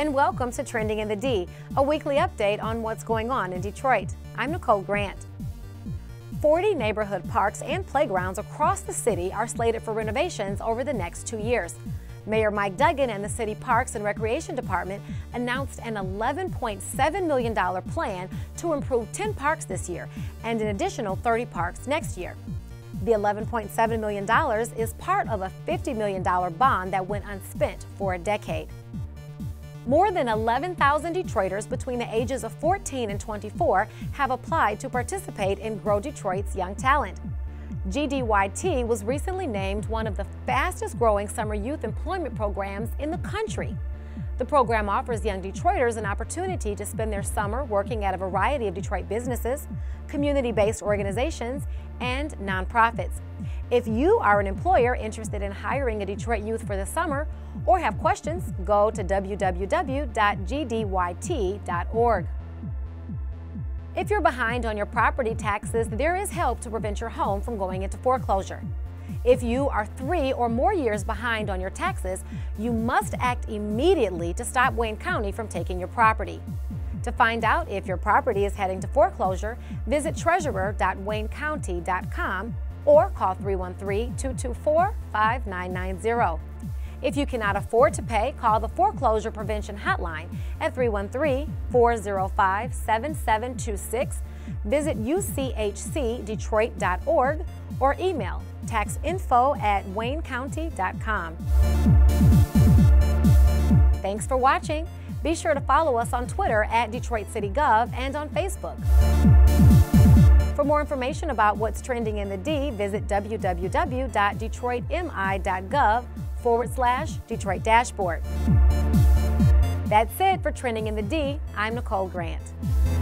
and welcome to Trending in the D, a weekly update on what's going on in Detroit. I'm Nicole Grant. 40 neighborhood parks and playgrounds across the city are slated for renovations over the next 2 years. Mayor Mike Duggan and the City Parks and Recreation Department announced an $11.7 million plan to improve 10 parks this year and an additional 30 parks next year. The $11.7 million is part of a $50 million bond that went unspent for a decade. More than 11,000 Detroiters between the ages of 14 and 24 have applied to participate in Grow Detroit's Young Talent. GDYT was recently named one of the fastest growing summer youth employment programs in the country. The program offers young Detroiters an opportunity to spend their summer working at a variety of Detroit businesses, community-based organizations, and nonprofits. If you are an employer interested in hiring a Detroit youth for the summer or have questions, go to www.gdyt.org. If you're behind on your property taxes, there is help to prevent your home from going into foreclosure. If you are 3 or more years behind on your taxes, you must act immediately to stop Wayne County from taking your property. To find out if your property is heading to foreclosure, visit treasurer.waynecounty.com or call 313-224-5990. If you cannot afford to pay, call the Foreclosure Prevention Hotline at 313-405-7726, visit uchcdetroit.org, or email taxinfo@waynecounty.com. Thanks for watching. Be sure to follow us on Twitter @DetroitCityGov and on Facebook. For more information about what's trending in the D, visit www.detroitmi.gov/Detroit Dashboard. That's it for Trending in the D. I'm Nicole Grant.